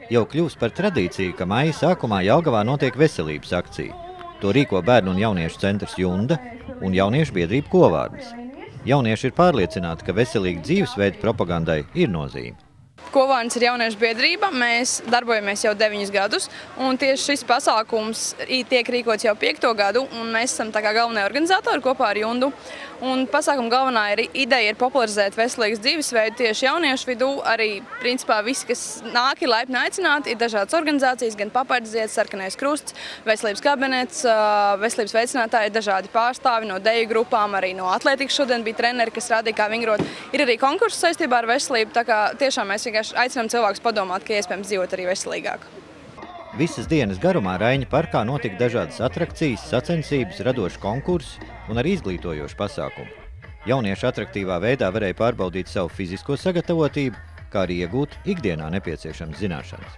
Jau kļūst par tradīciju, ka maija sākumā Jelgavā notiek veselības akcija. To rīko Bērnu un jauniešu centrs Junda un jauniešu biedrība Kovārdas. Jaunieši ir pārliecināti, ka veselīga dzīvesveida propagandai ir nozīme. Kovārdas ir jauniešu biedrība, mēs darbojamies jau 9 gadus, un tieši šis pasākums tiek rīkots jau 5. gadu, un mēs esam tā kā galvenie organizatori kopā ar Jundu. Un pasākuma galvenā ideja ir popularizēt veselīgas dzīvesveidu tieši jauniešu vidū. Arī, principā, visi, kas nāk, ir laipni aicināti, ir dažādas organizācijas, gan Papardziets, Sarkanais krusts, veselības kabinets, veselības veicinātāji, dažādi pārstāvi no deju grupām, arī no atlētikas šodien bija treneri, kas rādīja, kā vingrot. Ir arī konkurss saistībā ar veselību, tā kā tiešām mēs vienkārši aicinām cilvēkus padomāt, ka iespējams dzīvot arī veselīgāk. Visas dienas garumā Raiņa parkā notika dažādas atrakcijas, sacensības, radoši konkursi un arī izglītojoši pasākumi. Jaunieši atraktīvā veidā varēja pārbaudīt savu fizisko sagatavotību, kā arī iegūt ikdienā nepieciešamas zināšanas.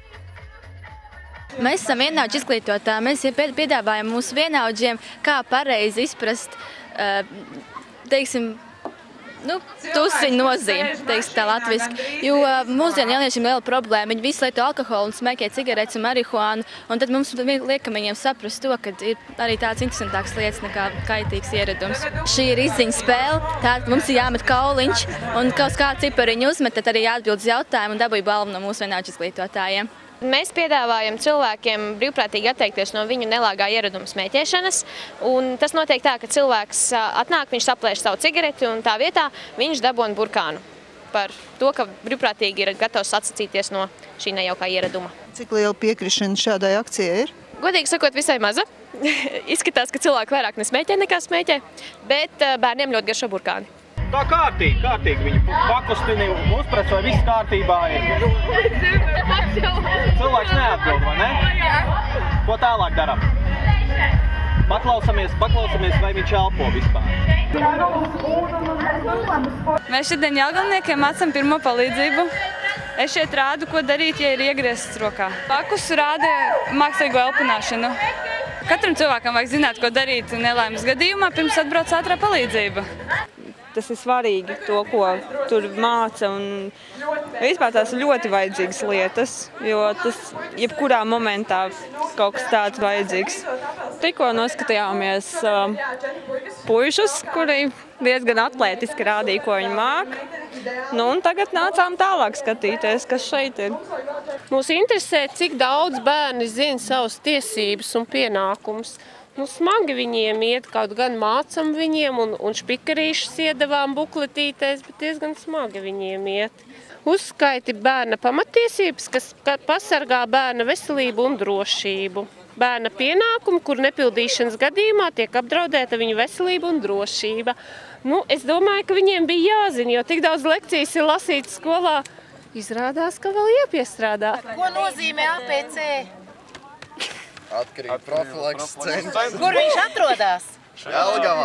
Mēs esam vienaudžu izglītotāji, mēs piedāvājam mūsu vienaudžiem, kā pareizi izprast, teiksim, tusiņu nozīme, teiksim tā latviski. Jo mūsdienu jauniešiem liela problēma, viņi visu lieto alkoholu un smēķē cigaretes un marihuānu, un tad mums liekam viņiem saprast to, ka ir arī tāds interesantāks lietas nekā kaitīgs ieradums. Šī ir izziņa spēle, tātad mums ir jāmet kauliņš, un kaut kā cipariņu uzmet, tad arī jāatbild uz jautājumu un dabūja balvu no mūsu vienaudžu izglītotājiem. Mēs piedāvājam cilvēkiem brīvprātīgi atteikties no viņu nelāgā ieraduma smēķēšanas. Un tas notiek tā, ka cilvēks atnāk, viņš saplēš savu cigareti un tā vietā viņš dabūna burkānu par to, ka brīvprātīgi ir gatavs atsacīties no šī nejaukā ieraduma. Cik liela piekrišana šādai akcijai ir? Godīgi sakot, visai maza. Izskatās, ka cilvēki vairāk nesmēķē nekā smēķē, bet bērniem ļoti garšo burkāni. Tā kārtīgi viņi pakustini, uzprecoja, viss kārtībā ir. Cilvēks neatbild, vai ne? Ko tālāk darām? Paklausamies, vai viņš elpo vispār. Mēs šodien Jelgavniekiem mācām pirmo palīdzību. Es šeit rādu, ko darīt, ja ir iegrieztas rokā. Pakus rāda mākslīgo elpināšanu. Katram cilvēkam vajag zināt, ko darīt nelaimes gadījumā, pirms atbrauc ātrā palīdzība. Tas ir svarīgi, to, ko tur māca, un vispār tās ir ļoti vajadzīgas lietas, jo tas jebkurā momentā kaut kas tāds vajadzīgs. Tikko noskatījāmies puišus, kuri diezgan atlētiski rādīja, ko viņi māk. Un tagad nācām tālāk skatīties, kas šeit ir. Mūs interesē, cik daudz bērni zina savas tiesības un pienākumus. Smagi viņiem iet, kaut gan mācam viņiem un špikarīšus iedavām bukletītēs, bet diezgan smagi viņiem iet. Uzskaiti bērna pamatiesības, kas pasargā bērna veselību un drošību. Bērna pienākumu, kur nepildīšanas gadījumā tiek apdraudēta viņu veselība un drošība. Es domāju, ka viņiem bija jāzina, jo tik daudz lekcijas ir lasītas skolā. Izrādās, ka vēl jāpiestrādā. Ko nozīmē APC? Atkarīgi profilakses centrs. Kur viņš atrodas? Jelgavā.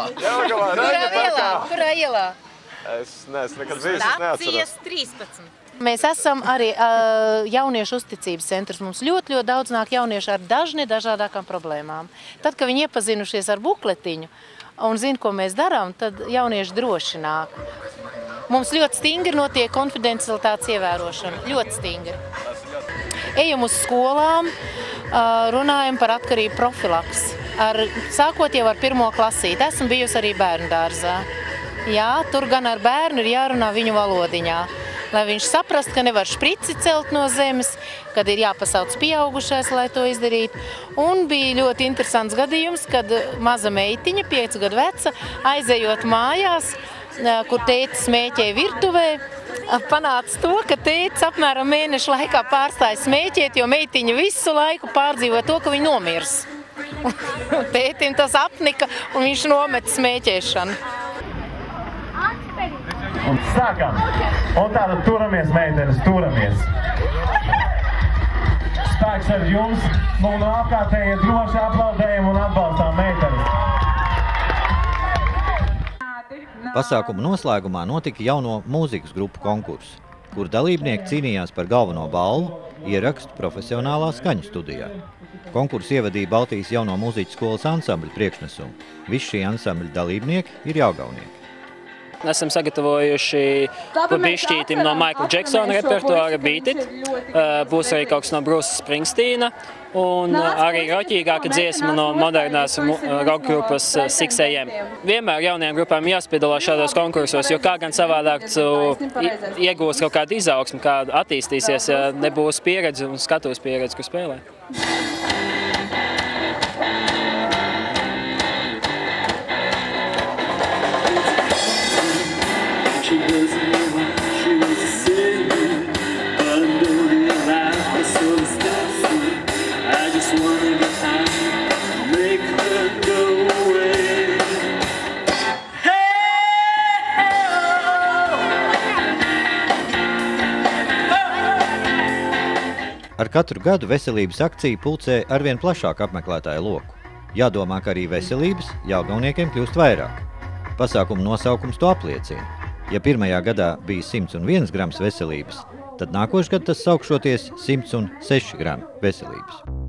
Kurā ielā? Es neesmu nekad bijis, es neatceros. Stācijas 13. Mēs esam arī jauniešu uzticības centrs. Mums ļoti daudz nāk jaunieši ar dažādākām problēmām. Tad, kad viņi iepazinušies ar bukletiņu un zina, ko mēs darām, tad jaunieši droši nāk. Mums ļoti stingri notiek konfidencialitātes ievērošana. Ļoti stingri. Ejam uz skolām, runājam par atkarību profilaks. Sākot jau ar 1. klasīti. Esmu bijusi arī bērnu dārzā. Jā, tur gan ar bērnu ir jārunā viņu valodiņā. Lai viņš saprast, ka nevar šprici celt no zemes, kad ir jāpasauc pieaugušais, lai to izdarītu. Un bija ļoti interesants gadījums, kad maza meitiņa, 5 gadu veca, aizejot mājās, kur tētis smēķēja virtuvē, panāca to, ka tētis apmēram mēneša laikā pārstāja smēķēt, jo meitiņa visu laiku pārdzīvoja to, ka viņa nomirs. Tētim tas apnika un viņš nometa smēķēšanu. Un sākam. Un tātad turamies, meitenes, turamies. Spēks ar jums, un apkārtēji droši aplaudējam un atbalstām meitenes. Pasākuma noslēgumā notika jauno mūzikas grupu konkurss, kur dalībnieki cīnījās par galveno balvu ierakstu profesionālā skaņu studijā. Konkursu ievadīja Baltijas jauno mūziķu skolas ansambļa priekšnesumu. Visi šī ansambļa dalībnieki ir jelgavnieki. Esam sagatavojuši bišķītim no Michaela Jacksona repertuāra Beat It. Būs arī kaut kas no Bruce Springsteena. Un arī roķīgāka dziesma no modernās rock grupas 6 AM. Vienmēr jaunajām grupām jāspiedalās šādos konkursos, jo kā gan savādāk tu iegūs kaut kādu izaugsmu, kādu attīstīsies, ja nebūs pieredze un skatuves pieredze, kur spēlē. Ar katru gadu veselības akcija pulcē arvien plašāku apmeklētāju loku. Jādomā, ka arī veselības Jelgavniekiem kļūst vairāk. Pasākuma nosaukums to apliecina. Ja pirmajā gadā bija 101 grams veselības, tad nākošais gads tas saukšoties 106 grami veselības.